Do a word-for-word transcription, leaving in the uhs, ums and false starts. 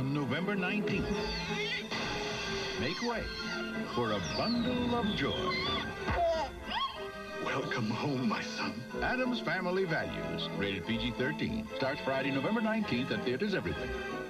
on November nineteenth. Make way for a bundle of joy. Welcome home, my son. Addams Family Values, rated P G thirteen. Starts Friday, November nineteenth at theaters everywhere.